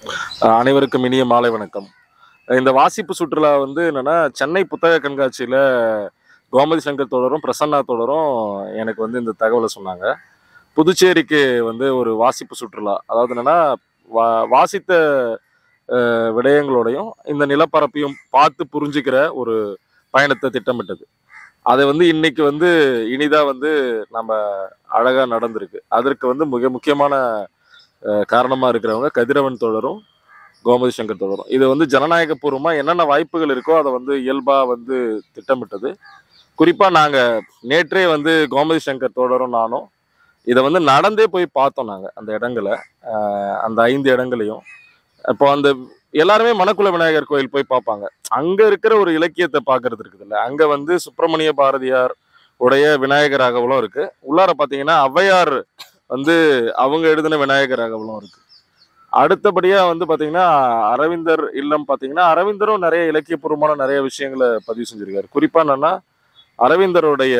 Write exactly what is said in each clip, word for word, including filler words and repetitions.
அஹ் அனைவருக்கும் இனிய மாலை வணக்கம். இந்த வாசிப்பு சுற்றுலா வந்து என்னன்னா, சென்னை புத்தக கண்காட்சியில கோமதி சங்கர் தோழரும், பிரசன்னா தோழரும் எனக்கு வந்து இந்த தகவல சொன்னாங்க. புதுச்சேரிக்கு வந்து ஒரு வாசிப்பு சுற்றுலா. அதாவது என்னன்னா, வா வாசித்த விடயங்களோடையும், இந்த நிலப்பரப்பையும் பார்த்து புரிஞ்சுக்கிற ஒரு பயணத்த திட்டமிட்டது. அது வந்து இன்னைக்கு வந்து இனிதா வந்து நம்ம அழகா நடந்திருக்கு. அதற்கு வந்து மிக முக்கியமான அ காரணமா இருக்கிறவங்க கதிரவன் தோழரும், கோமதி சங்கர் தோழரும். இது வந்து ஜனநாயகபூர்வமா என்னென்ன வாய்ப்புகள் இருக்கோ, அத வந்து இயல்பா வந்து திட்டமிட்டது. குறிப்பா நாங்க நேற்றே வந்து கோமதி சங்கர் தோழரும் நானும் இத வந்து நடந்தே போய் பார்த்தோம் நாங்க, அந்த இடங்கள. அ அந்த ஐந்து இடங்களையும். அப்போ அந்த எல்லாருமே மணக்குள விநாயகர் கோயில் போய் பார்ப்பாங்க. அங்க இருக்கிற ஒரு இலக்கியத்த பார்க்கறது இருக்குதுல்ல. அங்க வந்து சுப்பிரமணிய பாரதியார் உடைய விநாயகர் அகவலும் இருக்கு. உள்ளார பார்த்தீங்கன்னா, ஔவையார் வந்து அவங்க எழுதின விநாயகர் அகவலும் இருக்கு. அடுத்தபடியா வந்து பார்த்தீங்கன்னா, அரவிந்தர் இல்லம் பார்த்தீங்கன்னா, அரவிந்தரும் நெறைய இலக்கியபூர்வமான நெறைய விஷயங்கள பதிவு செஞ்சிருக்காரு. குறிப்பா என்னன்னா, அரவிந்தருடைய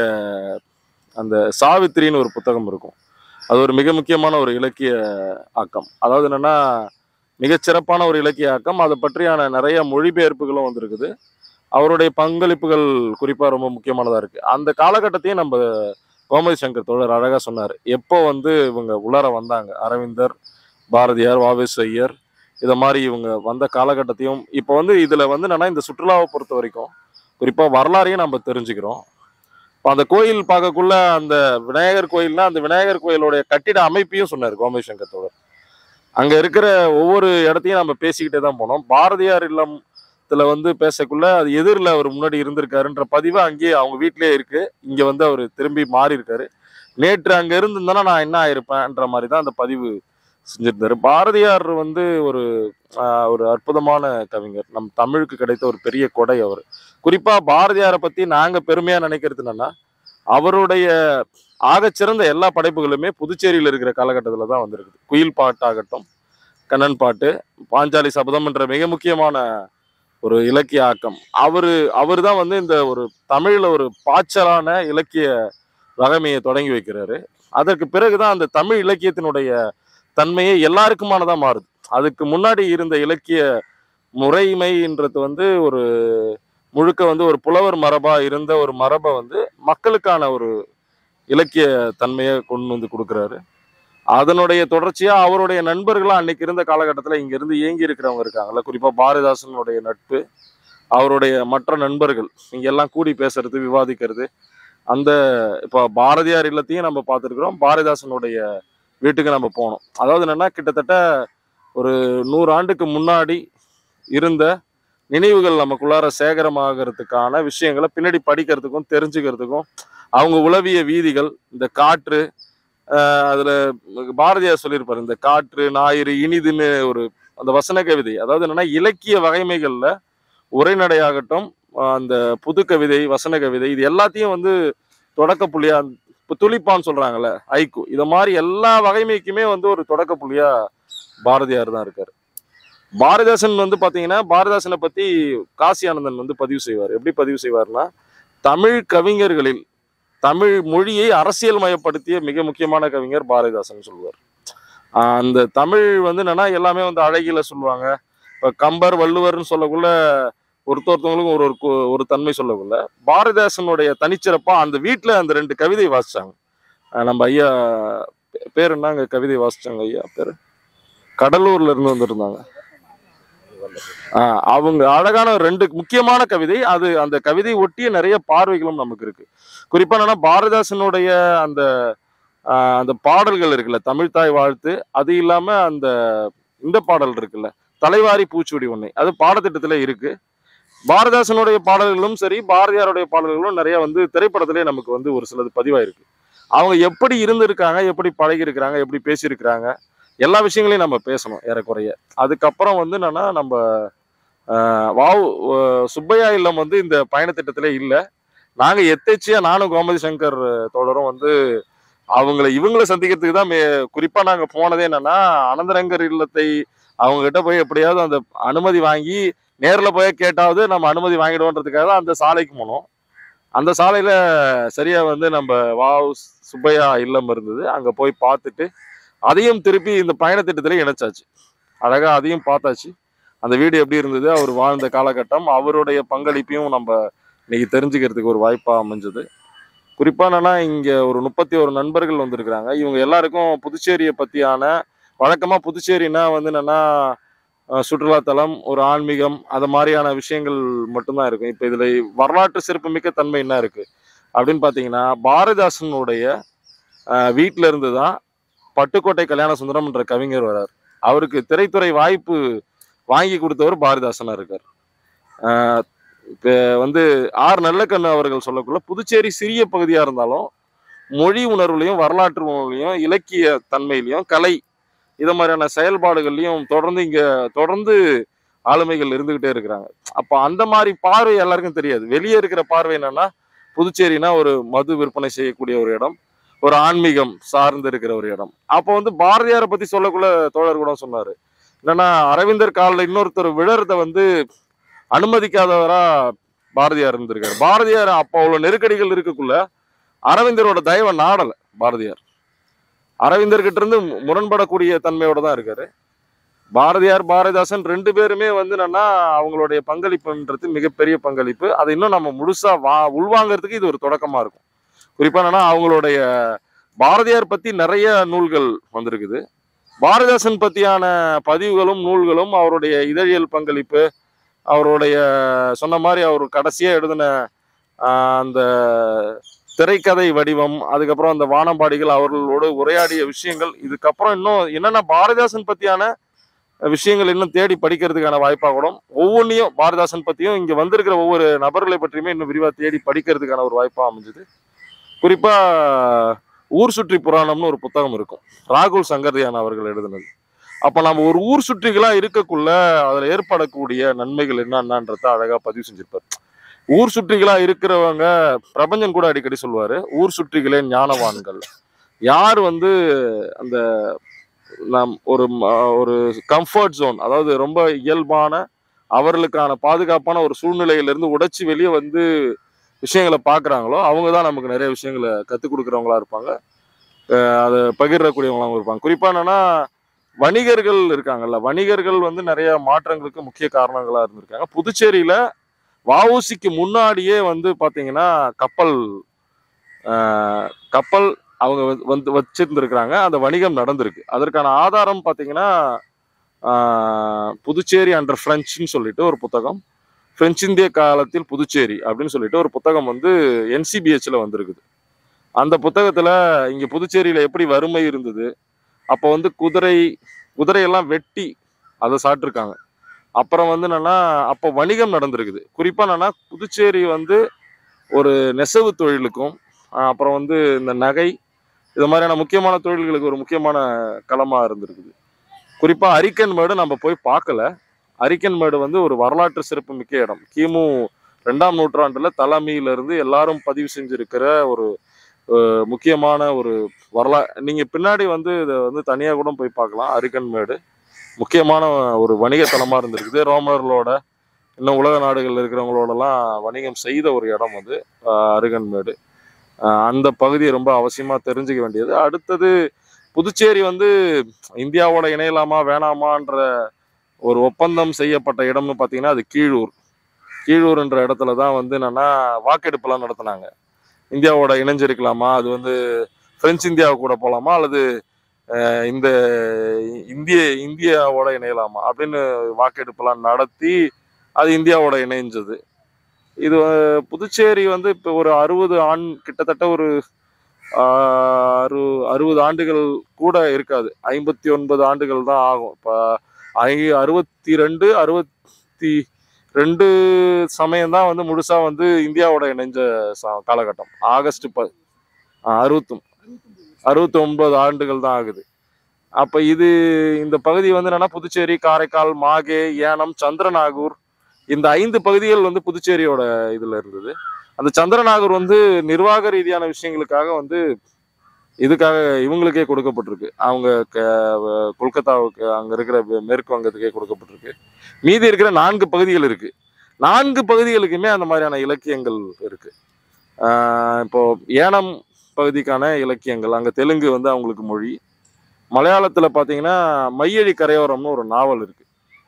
அந்த சாவித்திரின்னு ஒரு புத்தகம் இருக்கும். அது ஒரு மிக முக்கியமான ஒரு இலக்கிய ஆக்கம். அதாவது என்னன்னா, மிகச்சிறப்பான ஒரு இலக்கிய ஆக்கம். அத பற்றியான நெறைய மொழிபெயர்ப்புகளும் வந்திருக்குது. அவருடைய பங்களிப்புகள் குறிப்பா ரொம்ப முக்கியமானதா இருக்கு. அந்த காலகட்டத்தையும் நம்ப கோமதி சங்கர் தோழர் அழகா சொன்னாரு. எப்போ வந்து இவங்க உள்ளார வந்தாங்க, அரவிந்தர், பாரதியார், வ.வே.சி. ஐயர் இத மாரி இவங்க வந்த காலகட்டத்தையும் இப்போ வந்து இதுல வந்து என்னன்னா, இந்த சுற்றுலாவ பொறுத்தவரைக்கும், குறிப்பா வரலாறையும் நம்ப தெரிஞ்சுக்கிறோம். இப்ப அந்த கோயில் பார்க்கக்குள்ள அந்த விநாயகர் கோயில்னா, அந்த விநாயகர் கோயிலுடைய கட்டிட அமைப்பையும் சொன்னாரு கோமதி சங்கர் தோழர். அங்க இருக்கிற ஒவ்வொரு இடத்தையும் நம்ம பேசிக்கிட்டே தான் போனோம். பாரதியார் இல்லத்துல வந்து பேசக்குள்ள, அது எதிர்ல அவரு முன்னாடி இருந்திருக்காருன்ற பதிவு அங்கேயே அவங்க வீட்லயே இருக்கு. இங்க வந்து அவரு திரும்பி மாறியிருக்காரு. நேற்று அங்க இருந்திருந்தேன்னா நான் என்ன ஆயிருப்பேன்ற மாரி தான் அந்த பதிவு செஞ்சிருந்தாரு. பாரதியார் வந்து ஒரு அ ஒரு அற்புதமான கவிஞர். நம் தமிழுக்கு கிடைத்த ஒரு பெரிய கொடை அவரு. குறிப்பா பாரதியார பத்தி நாங்க பெருமையா நினைக்கிறது என்னன்னா, அவருடைய ஆகச்சிறந்த எல்லா படைப்புகளுமே புதுச்சேரியில இருக்கிற காலகட்டத்தில தான் வந்திருக்குது. குயில் பாட்டாகட்டும், கண்ணன் பாட்டு, பாஞ்சாலி சபதம் என்ற மிக முக்கியமான ஒரு இலக்கிய ஆக்கம். அவரு அவரு தான் வந்து இந்த ஒரு தமிழ்ல ஒரு பாய்ச்சலான இலக்கிய வகைமைய தொடங்கி வைக்கிறாரு. அதற்கு பிறகு தான் அந்த தமிழ் இலக்கியத்தினுடைய தன்மையே எல்லாருக்குமானதா மாறுது. அதுக்கு முன்னாடி இருந்த இலக்கிய முறைமைன்றது வந்து ஒரு முழுக்க வந்து ஒரு புலவர் மரபா இருந்த ஒரு மரப வந்து மக்களுக்கான ஒரு இலக்கிய தன்மைய கொண்டு வந்து குடுக்குறாரு. அதனுடைய தொடர்ச்சியா அவருடைய நண்பர்களா அன்னைக்கு இருந்த காலகட்டத்தில இங்க இருந்து இயங்கி இருக்கிறவங்க இருக்காங்கல்ல. குறிப்பா பாரதிதாசனுடைய நட்பு, அவருடைய மற்ற நண்பர்கள் இங்க எல்லாம் கூடி பேசுறது, விவாதிக்கிறது. அந்த இப்ப பாரதியார் இல்லத்தையும் நம்ம பார்த்திருக்கிறோம். பாரதிதாசனுடைய வீட்டுக்கு நம்ம போனோம். அதாவது என்னன்னா, கிட்டத்தட்ட ஒரு நூறு ஆண்டுக்கு முன்னாடி இருந்த நினைவுகள் நமக்குள்ளார சேகரமாகறதுக்கான விஷயங்கள பின்னாடி படிக்கிறதுக்கும், தெரிஞ்சுக்கிறதுக்கும், அவங்க உலவிய வீதிகள், இந்த காற்று, அ அதுல பாரதியார் சொல்லியிருப்பாரு. இந்த காற்று, ஞாயிறு, இனிதுன்னு ஒரு அந்த வசன கவிதை. அதாவது என்னன்னா, இலக்கிய வகைமைகள்ல உரைநடையாகட்டும், அ அந்த புது கவிதை, வசன கவிதை இது எல்லாத்தையும் வந்து தொடக்க புள்ளியா இப்ப துளிப்பான்னு சொல்றாங்கல்ல, ஹைக்கூ. இத மாரி எல்லா வகைமைக்குமே வந்து ஒரு தொடக்க புள்ளியா பாரதியார் தான் இருக்காரு. பாரதிதாசன் வந்து பார்த்தீங்கன்னா, பாரதிதாசன பத்தி காசி ஆனந்தன் வந்து பதிவு செய்வாரு. எப்படி பதிவு செய்வார்ன்னா, தமிழ் கவிஞர்களில் தமிழ் மொழியை அரசியல் மயப்படுத்திய மிக முக்கியமான கவிஞர் பாரதிதாசன் சொல்லுவார். அ அந்த தமிழ் வந்து என்னன்னா, எல்லாமே வந்து அழகியல சொல்லுவாங்க. இப்ப கம்பர், வள்ளுவர்ன்னு சொல்லக்குள்ள ஒருத்தொருத்தவங்களுக்கும் ஒரு ஒரு கு ஒரு தன்மை சொல்லக்குள்ள, பாரதிதாசனுடைய தனிச்சிறப்பா அந்த வீட்ல அந்த ரெண்டு கவிதை வாசிச்சாங்க. அ நம்ம ஐயா பேர் என்னங்க கவிதை வாசிச்சாங்க ஐயா பேரு? கடலூர்ல இருந்து வந்திருந்தாங்க. ஆ அவங்க அழகான ரெண்டு முக்கியமான கவிதை. அது அந்த கவிதை ஒட்டிய நெறைய பார்வைகளும் நமக்கு இருக்கு. குறிப்பா என்னன்னா, பாரதிதாசனுடைய அந்த அ அந்த பாடல்கள் இருக்குல்ல, தமிழ் தாய் வாழ்த்து. அது இல்லாம அந்த இந்த பாடல் இருக்குல்ல, தலைவாரி பூச்சூடி உன்னை. அது பாடத்திட்டத்திலே இருக்கு. பாரதிதாசனுடைய பாடல்களும் சரி, பாரதியாருடைய பாடல்களும் நெறைய வந்து திரைப்படத்திலே நமக்கு வந்து ஒரு சிலது பதிவாயிருக்கு. அவங்க எப்படி இருந்திருக்காங்க, எப்படி பழகியிருக்கிறாங்க, எப்படி பேசியிருக்கிறாங்க, எல்லா விஷயங்களையும் நம்ம பேசணும் ஏறக்குறைய. அதுக்கப்புறம் வந்து என்னன்னா, நம்ப அ வாவு அ சுப்பையா இல்லம் வந்து இந்த பயணத் திட்டத்திலே இல்ல. நாங்க எதேர்ச்சையா நானும் கோமதி சங்கர் தோழரும் வந்து அவங்கள இவங்கள சந்திக்கிறதுக்கு தான் மே குறிப்பா நாங்க போனதே என்னன்னா, அனந்தரங்கர் இல்லத்தை அவங்க கிட்ட போய் எப்படியாவது அந்த அனுமதி வாங்கி, நேர்ல போய் கேட்டாவது நம்ம அனுமதி வாங்கிடுவோன்றதுக்காக தான் அந்த சாலைக்கு போனோம். அந்த சாலையில சரியா வந்து நம்ப வ.உ. சுப்பையா இல்லம் இருந்தது. அங்க போய் பார்த்துட்டு, அதையும் திருப்பி இந்த பயணத் திட்டத்தில இணைச்சாச்சு. அழகா அதையும் பார்த்தாச்சு. அந்த வீடு எப்படி இருந்தது, அவர் வாழ்ந்த காலகட்டம், அவருடைய பங்களிப்பையும் நம்ம இன்னைக்கு தெரிஞ்சுக்கிறதுக்கு ஒரு வாய்ப்பா அமைஞ்சது. குறிப்பா என்னன்னா, இங்க ஒரு முப்பத்தி ஒரு நண்பர்கள் வந்திருக்கிறாங்க. இவங்க எல்லாருக்கும் புதுச்சேரியை பத்தியான வழக்கமா புதுச்சேரினா வந்து என்னன்னா அஹ், சுற்றுலாத்தலம், ஒரு ஆன்மீகம், அது மாதிரியான விஷயங்கள் மட்டும்தான் இருக்கும். இப்ப இதுல வரலாற்று சிறப்புமிக்க தன்மை என்ன இருக்கு அப்படின்னு பாத்தீங்கன்னா, பாரதிதாசனுடைய அஹ், வீட்ல இருந்து தான் பட்டுக்கோட்டை கல்யாண சுந்தரம் என்ற கவிஞர் வரார். அவருக்கு திரைத்துறை வாய்ப்பு வாங்கி கொடுத்தவர் பாரதிதாசனா இருக்கார். ஆஹ் இப்ப வந்து ஆர் நல்லக்கண்ணு அவர்கள் சொல்லக்குள்ள புதுச்சேரி சிறிய பகுதியா இருந்தாலும் மொழி உணர்வுலையும் வரலாற்று உணர்வுலையும் இலக்கிய தன்மையிலையும் கலை இத மாதிரியான செயல்பாடுகள்லையும் தொடர்ந்து இங்க தொடர்ந்து ஆளுமைகள் இருந்துகிட்டே இருக்கிறாங்க. அப்ப அந்த மாதிரி பார்வை எல்லாருக்கும் தெரியாது. வெளியே இருக்கிற பார்வை என்னன்னா, புதுச்சேரினா ஒரு மது விற்பனை செய்யக்கூடிய ஒரு இடம், ஒரு ஆன்மீகம் சார்ந்து இருக்கிற ஒரு இடம். அப்போ வந்து பாரதியாரை பத்தி சொல்லக்குள்ள தோழர் கூட சொன்னாரு என்னன்னா, அரவிந்தர் காலில் இன்னொருத்தர் விழறத வந்து அனுமதிக்காதவரா பாரதியார் இருந்திருக்காரு. பாரதியார் அப்போ அவ்வளவு நெருக்கடிகள் இருக்கக்குள்ள அரவிந்தரோட தயவை நாடல பாரதியார். அரவிந்தர் கிட்ட இருந்து முரண்படக்கூடிய தன்மையோட தான் இருக்காரு. பாரதியார் பாரதிதாசன் ரெண்டு பேருமே வந்து என்னன்னா அவங்களுடைய பங்களிப்புன்றது மிகப்பெரிய பங்களிப்பு. அதை இன்னும் நம்ம முழுசா வா உள்வாங்கிறதுக்கு இது ஒரு தொடக்கமா இருக்கும். குறிப்பா என்னன்னா அவங்களுடைய பாரதியார் பத்தி நிறைய நூல்கள் வந்திருக்குது. பாரதிதாசன் பத்தியான பதிவுகளும் நூல்களும் அவருடைய இதழியல் பங்களிப்பு, அவருடைய சொன்ன மாதிரி அவர் கடைசியா எழுதின ஆஹ், அந்த திரைக்கதை வடிவம், அதுக்கப்புறம் அந்த வானம்பாடிகள் அவர்களோடு உரையாடிய விஷயங்கள், இதுக்கப்புறம் இன்னும் என்னென்ன பாரதிதாசன் பத்தியான விஷயங்கள் இன்னும் தேடி படிக்கிறதுக்கான வாய்ப்பாக கூட ஒவ்வொன்றையும் பாரதிதாசன் பத்தியும் இங்க வந்திருக்கிற ஒவ்வொரு நபர்களை பற்றியுமே இன்னும் விரிவா தேடி படிக்கிறதுக்கான ஒரு வாய்ப்பா அமைஞ்சது. குறிப்பா ஊர் சுற்றி புராணம்னு ஒரு புத்தகம் இருக்கும், ராகுல் சங்கர்தியான் அவர்கள் எழுதினது. அப்ப நம்ம ஒரு ஊர் சுற்றிகளா இருக்கக்குள்ள அதுல ஏற்படக்கூடிய நன்மைகள் என்னன்றத அழகா பதிவு செஞ்சிருப்பாரு. ஊர் சுற்றிகளா இருக்கிறவங்க பிரபஞ்சன் கூட அடிக்கடி சொல்லுவாரு, ஊர் சுற்றிகளே ஞானவான்கள். யார் வந்து அந்த நாம் ஒரு ம- ஒரு கம்ஃபர்ட் ஜோன், அதாவது ரொம்ப இயல்பான அவர்களுக்கான பாதுகாப்பான ஒரு சூழ்நிலையிலிருந்து உடைச்சு வெளியே வந்து விஷயங்களை பார்க்குறாங்களோ அவங்க தான் நமக்கு நிறைய விஷயங்களை கற்றுக் கொடுக்குறவங்களா இருப்பாங்க, அதை பகிரக்கூடியவங்களாகவும் இருப்பாங்க. குறிப்பா என்னன்னா வணிகர்கள் இருக்காங்கல்ல, வணிகர்கள் வந்து நிறைய மாற்றங்களுக்கு முக்கிய காரணங்களா இருந்திருக்காங்க. புதுச்சேரியில வஉசிக்கு முன்னாடியே வந்து பாத்தீங்கன்னா கப்பல் ஆஹ், கப்பல் அவங்க வந்து வந்து வச்சிருந்திருக்கிறாங்க, அந்த வணிகம் நடந்திருக்கு. அதற்கான ஆதாரம் பாத்தீங்கன்னா ஆஹ், புதுச்சேரி அண்டர் பிரெஞ்சுன்னு சொல்லிட்டு ஒரு புத்தகம், பிரெஞ்சு இந்திய காலத்தில் புதுச்சேரி அப்படின்னு சொல்லிட்டு ஒரு புத்தகம் வந்து என்சிபிஹெச்ல வந்திருக்குது. அந்த புத்தகத்துல இங்க புதுச்சேரியில எப்படி வறுமை இருந்தது, அப்போ வந்து குதிரை குதிரையெல்லாம் வெட்டி அதை சாப்பிட்ருக்காங்க. அப்புறம் வந்து என்னன்னா அப்போ வணிகம் நடந்திருக்குது. குறிப்பா என்னன்னா புதுச்சேரி வந்து ஒரு நெசவு தொழிலுக்கும் ஆஹ் அப்புறம் வந்து இந்த நகை இது மாதிரியான முக்கியமான தொழில்களுக்கு ஒரு முக்கியமான களமா இருந்திருக்குது. குறிப்பா அரிக்கன்மேடு நம்ம போய் பார்க்கல. அரிக்கன்மேடு வந்து ஒரு வரலாற்று சிறப்பு மிக்க இடம். கிமு ரெண்டாம் நூற்றாண்டுல தலைமையில இருந்து எல்லாரும் பதிவு செஞ்சிருக்கிற ஒரு அஹ், முக்கியமான ஒரு வரலா நீங்க பின்னாடி வந்து இதை வந்து தனியா கூட போய் பார்க்கலாம். அரிக்கன்மேடு முக்கியமான ஒரு வணிக தலமா இருந்திருக்குது. ரோமர்களோட இன்னும் உலக நாடுகள் இருக்கிறவங்களோடலாம் வணிகம் செய்த ஒரு இடம் அது ஆஹ் அருகன்மேடு. ஆஹ் அந்த பகுதியை ரொம்ப அவசியமா தெரிஞ்சுக்க வேண்டியது. அடுத்தது புதுச்சேரி வந்து இந்தியாவோட இணையலாமா வேணாமான்ற ஒரு ஒப்பந்தம் செய்யப்பட்ட இடம்னு பார்த்தீங்கன்னா அது கீழூர். கீழூர்ன்ற இடத்துல தான் வந்து என்னன்னா வாக்கெடுப்பெல்லாம் நடத்தினாங்க. இந்தியாவோட இணைஞ்சிருக்கலாமா, அது வந்து பிரெஞ்சு இந்தியா கூட போகலாமா, அல்லது அஹ், இந்த இந்திய இந்தியாவோட இணையலாமா அப்படின்னு வாக்கெடுப்பெல்லாம் நடத்தி அது இந்தியாவோட இணைஞ்சது. இது அஹ், புதுச்சேரி வந்து இப்போ ஒரு அறுபது ஆண் கிட்டத்தட்ட ஒரு ஆஹ், அறு அறுபது ஆண்டுகள் கூட இருக்காது, ஐம்பத்தி ஒன்பது ஆண்டுகள் தான் ஆகும். இப்போ ஐ அறுபத்தி ரெண்டு அறுபத்தி ரெண்டு சமயம் தான் வந்து முழுசா வந்து இந்தியாவோட இணைஞ்ச ச- காலகட்டம். ஆகஸ்ட் ப அறுபத்தி அறுபத்தி ஒன்பது ஆண்டுகள் தான் ஆகுது. அப்ப இது இந்த பகுதி வந்து என்னன்னா புதுச்சேரி, காரைக்கால், மாகே, ஏனம், சந்திரநாகூர், இந்த ஐந்து பகுதிகள் வந்து புதுச்சேரியோட இதுல இருந்தது. அந்த சந்திரநாகூர் வந்து நிர்வாக ரீதியான விஷயங்களுக்காக வந்து இதுக்காக இவங்களுக்கே கொடுக்கப்பட்டிருக்கு. அவங்க க- கொல்கத்தாவுக்கு அங்க இருக்கிற மே- மேற்கு வங்கத்துக்கே கொடுக்கப்பட்டிருக்கு. மீதி இருக்கிற நான்கு பகுதிகள் இருக்கு. நான்கு பகுதிகளுக்குமே அந்த மாதிரியான இலக்கியங்கள் இருக்கு. ஆஹ் இப்போ ஏனம் பகுதிக்கான இலக்கியங்கள், அங்க தெலுங்கு வந்து அவங்களுக்கு மொழி, மலையாளத்துல பாத்தீங்கன்னா மையழி கரையோரம்னு ஒரு நாவல் இருக்கு.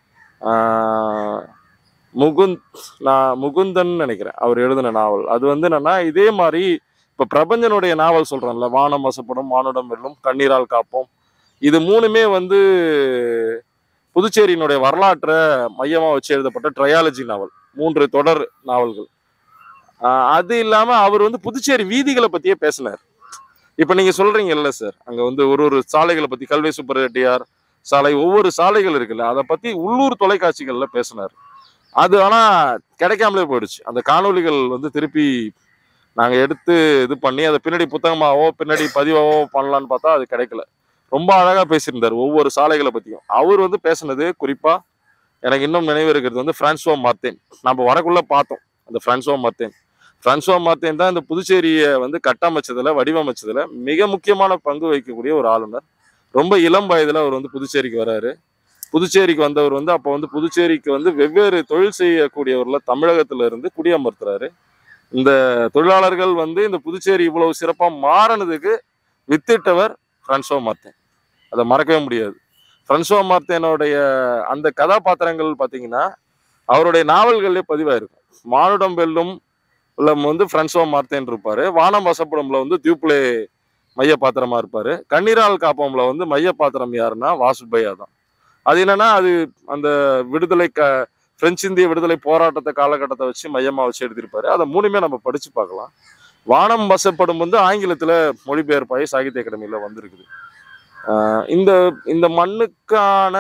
ஆஹ் முகுந்த் நான் முகுந்தன் நினைக்கிறேன் அவர் எழுதின நாவல். அது வந்து என்னன்னா இதே மாதிரி இப்ப பிரபஞ்சனுடைய நாவல் சொல்றேன்ல, வானம் வசப்படும், வானுடம் வெல்லும், கண்ணீரால் காப்போம், இது மூணுமே வந்து புதுச்சேரியினுடைய வரலாற்றை மையமா வச்சு எழுதப்பட்ட ட்ரையாலஜி நாவல், மூன்று தொடர் நாவல்கள். ஆஹ் அது இல்லாம அவர் வந்து புதுச்சேரி வீதிகளை பத்தியே பேசினார். இப்ப நீங்க சொல்றீங்கல்ல சார், அங்க வந்து ஒரு ஒரு சாலைகளை பத்தி, கல்வி சுப்பர் ரெட்டியார் சாலை, ஒவ்வொரு சாலைகள் இருக்குல்ல, அதை பத்தி உள்ளூர் தொலைக்காட்சிகள்ல பேசினார். அது ஆனா கிடைக்காமலே போயிடுச்சு. அந்த காணொளிகள் வந்து திருப்பி நாங்க எடுத்து இது பண்ணி அதை பின்னாடி புத்தகமாவோ பின்னாடி பதிவாவோ பண்ணலான்னு பார்த்தா அது கிடைக்கல. ரொம்ப அழகா பேசியிருந்தார் ஒவ்வொரு சாலைகளை பத்தியும். அவர் வந்து பேசுனது குறிப்பா எனக்கு இன்னும் நினைவு இருக்கிறது வந்து பிரான்சுவா மார்த்தேன். நம்ம வரக்குள்ள பார்த்தோம் அந்த பிரான்சுவா மார்த்தேன். பிரான்சுவா மார்த்தேன் தான் இந்த புதுச்சேரியை வந்து கட்டமைச்சதுல, வடிவமைச்சதுல மிக முக்கியமான பங்கு வகிக்கக்கூடிய ஒரு ஆளுநர். ரொம்ப இளம் வயதுல அவர் வந்து புதுச்சேரிக்கு வராரு. புதுச்சேரிக்கு வந்தவர் வந்து அப்போ வந்து புதுச்சேரிக்கு வந்து வெவ்வேறு தொழில் செய்யக்கூடியவர்ல தமிழகத்துல இருந்து குடியமர்த்துறாரு. இந்த தொழிலாளர்கள் வந்து இந்த புதுச்சேரி இவ்வளவு சிறப்பா மாறினதுக்கு வித்திட்டவர் பிரான்சுவா மார்த்தேன். அதை மறக்கவே முடியாது. பிரான்சுவா மார்த்தேனுடைய அந்த கதாபாத்திரங்கள் பார்த்தீங்கன்னா அவருடைய நாவல்கள்லேயே பதிவாயிருக்கும். மானுடம் வெல்லும் வந்து பிரான்சுவா மார்த்தேன் இருப்பாரு. வானம் வசப்படும்ல வந்து தியூப்ளே மைய பாத்திரமா இருப்பாரு. கண்ணீரால் காப்போம்ல வந்து மைய பாத்திரம் யாருன்னா வாசுபையா தான். அது என்னன்னா அது அந்த விடுதலை க பிரெஞ்சு இந்திய விடுதலை போராட்டத்தை காலகட்டத்தை வச்சு மையமா வச்சு எழுதியிருப்பாரு. அதை மூணுமே நம்ம படிச்சு பார்க்கலாம். வானம் வசப்படும் வந்து ஆங்கிலத்துல மொழிபெயர்ப்பாகி சாகித்ய அகாடமியில வந்திருக்குது. ஆஹ் இந்த இந்த மண்ணுக்கான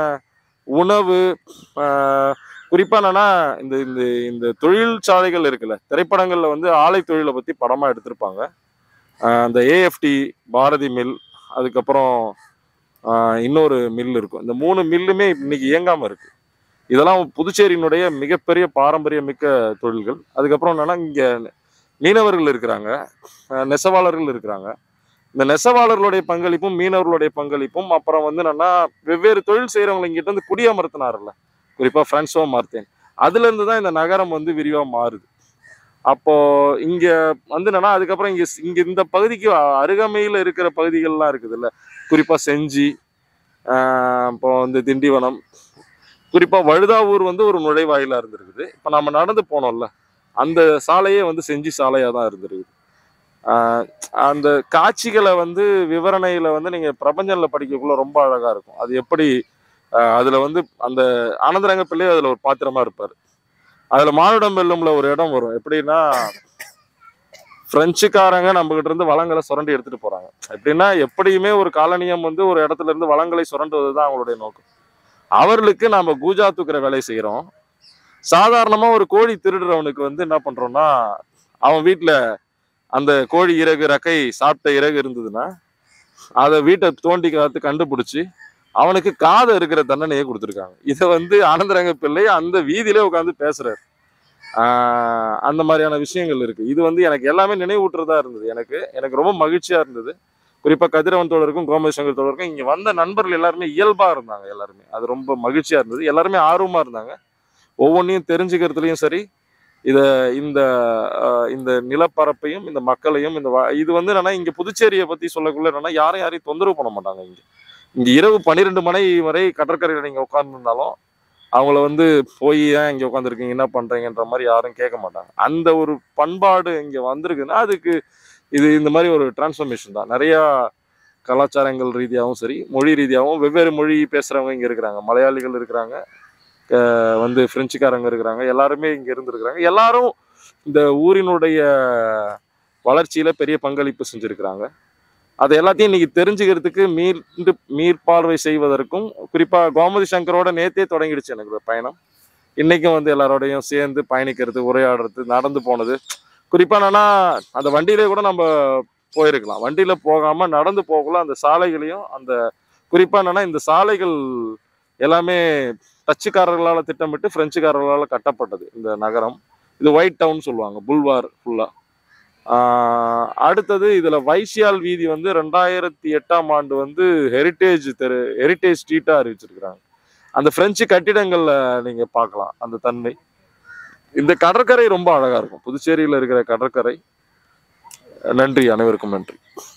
உணவு, ஆஹ் குறிப்பா என்னன்னா இந்த இந்த இந்த தொழிற்சாலைகள் இருக்குல்ல, திரைப்படங்கள்ல வந்து ஆலை தொழிலை பத்தி படமா எடுத்திருப்பாங்க. ஆஹ் அந்த ஏஎஃப்டி, பாரதி மில், அதுக்கப்புறம் ஆஹ் இன்னொரு மில் இருக்கும். இந்த மூணு மில்லுமே இன்னைக்கு இயங்காம இருக்கு. இதெல்லாம் புதுச்சேரியினுடைய மிகப்பெரிய பாரம்பரிய மிக்க தொழில்கள். அதுக்கப்புறம் என்னன்னா இங்க மீனவர்கள் இருக்கிறாங்க, நெசவாளர்கள் இருக்கிறாங்க. இந்த நெசவாளர்களுடைய பங்களிப்பும் மீனவர்களுடைய பங்களிப்பும் அப்புறம் வந்து என்னன்னா வெவ்வேறு தொழில் செய்யறவங்க இங்கிட்ட இருந்து குடியமர்த்தினார்ல, குறிப்பா பிரான்சுவா மார்த்தேன். அதுல இருந்து தான் இந்த நகரம் வந்து விரிவா மாறுது. அப்போ இங்க வந்து என்னன்னா அதுக்கப்புறம் இங்க இங்க இந்த பகுதிக்கு அருகாமையில இருக்கிற பகுதிகள்லாம் இருக்குது இல்ல, குறிப்பா செஞ்சி, ஆஹ் இப்போ வந்து திண்டிவனம், குறிப்பா வழுதாவூர் வந்து ஒரு நுழைவாயிலா இருந்திருக்குது. இப்ப நம்ம நடந்து போனோம்ல, அந்த சாலையே வந்து செஞ்சி சாலையா தான் இருந்திருக்குது. ஆஹ் அந்த காட்சிகளை வந்து விவரணையில வந்து நீங்க பிரபஞ்சன்ல படிக்கக்குள்ள ரொம்ப அழகா இருக்கும். அது எப்படி ஆஹ் அதுல வந்து அந்த ஆனந்தரங்க பிள்ளை அதுல ஒரு பாத்திரமா இருப்பாரு. அதுல மானுடம் வெல்லும்ல ஒரு இடம் வரும். எப்படின்னா பிரெஞ்சுக்காரங்க நம்ம கிட்ட இருந்து வளங்களை சுரண்டி எடுத்துட்டு போறாங்க. எப்படின்னா எப்படியுமே ஒரு காலனியம் வந்து ஒரு இடத்துல இருந்து வளங்களை சுரண்டுவதுதான் அவங்களுடைய நோக்கம். அவர்களுக்கு நாம கூஜா தூக்குற வேலையை செய்யறோம். சாதாரணமா ஒரு கோழி திருடுறவனுக்கு வந்து என்ன பண்றோம்னா, அவன் வீட்டுல அந்த கோழி இறகு ரக்கை சாப்பிட்ட இறகு இருந்ததுன்னா அதை வீட்டை தோண்டி காத்து கண்டுபிடிச்சு அவனுக்கு காதை இருக்கிற தண்டனையே கொடுத்துருக்காங்க. இதை வந்து ஆனந்தரங்க பிள்ளை அந்த வீதியிலே உட்காந்து பேசுறாரு. ஆஹ் அந்த மாதிரியான விஷயங்கள் இருக்கு. இது வந்து எனக்கு எல்லாமே நினைவூட்டுறதா இருந்தது. எனக்கு எனக்கு ரொம்ப மகிழ்ச்சியா இருந்தது. குறிப்பா கதிரவன் தோழருக்கும் கோமதி சங்கர் தோழருக்கும் இங்க வந்த நண்பர்கள் எல்லாருமே இயல்பா இருந்தாங்க. எல்லாருமே அது ரொம்ப மகிழ்ச்சியா இருந்தது. எல்லாருமே ஆர்வமா இருந்தாங்க. ஒவ்வொன்றையும் தெரிஞ்சுக்கிறதுலையும் சரி, இத இந்த இந்த நிலப்பரப்பையும் இந்த மக்களையும் இந்த இது வந்து என்னன்னா இங்க புதுச்சேரியை பத்தி சொல்லக்குள்ள என்னன்னா யாரும் யாரையும் தொந்தரவு பண்ண மாட்டாங்க. இங்க இங்க இரவு பன்னிரெண்டு மணி வரை கடற்கரையில நீங்க உட்கார்ந்துருந்தாலும் அவங்கள வந்து போய் ஏன் இங்க உட்காந்துருக்கீங்க, என்ன பண்றீங்கன்ற மாதிரி யாரும் கேட்க மாட்டாங்க. அந்த ஒரு பண்பாடு இங்க வந்திருக்குன்னா அதுக்கு இது இந்த மாதிரி ஒரு டிரான்ஸ்ஃபர்மேஷன் தான். நிறைய கலாச்சாரங்கள் ரீதியாகவும் சரி, மொழி ரீதியாகவும் வெவ்வேறு மொழி பேசுறவங்க இங்க இருக்கிறாங்க. மலையாளிகள் இருக்கிறாங்க, வந்து பிரெஞ்சுக்காரங்க இருக்கிறாங்க, எல்லாருமே இங்க இருந்திருக்கிறாங்க. எல்லாரும் இந்த ஊரினுடைய வளர்ச்சியில பெரிய பங்களிப்பு செஞ்சிருக்கிறாங்க. அதை எல்லாத்தையும் இன்னைக்கு தெரிஞ்சுக்கிறதுக்கு மீண்டு மீள்பார்வை செய்வதற்கும், குறிப்பா கோமதி சங்கரோட நேத்தே தொடங்கிடுச்சு எனக்கு பயணம். இன்னைக்கும் வந்து எல்லாரோடையும் சேர்ந்து பயணிக்கிறது, உரையாடுறது, நடந்து போனது. குறிப்பா என்னன்னா அந்த வண்டியிலே கூட நம்ம போயிருக்கலாம். வண்டியில போகாம நடந்து போகலாம். அந்த சாலைகளையும் அந்த குறிப்பா என்னன்னா இந்த சாலைகள் எல்லாமே டச்சுக்காரர்களால திட்டமிட்டு பிரெஞ்சுக்காரர்களால கட்டப்பட்டது இந்த நகரம். இது ஒயிட் டவுன் சொல்லுவாங்க, புல்வார் ஃபுல்லா. ஆஹ் அடுத்தது இதுல வைசியால் வீதி வந்து ரெண்டாயிரத்தி எட்டாம் ஆண்டு வந்து ஹெரிட்டேஜ் தெரு, ஹெரிட்டேஜ் ஸ்ட்ரீட்டா அறிவிச்சிருக்கிறாங்க. அந்த பிரெஞ்சு கட்டிடங்கள்ல நீங்க பார்க்கலாம் அந்த தன்மை. இந்த கடற்கரை ரொம்ப அழகா இருக்கும், புதுச்சேரியில இருக்கிற கடற்கரை. நன்றி, அனைவருக்கும் நன்றி.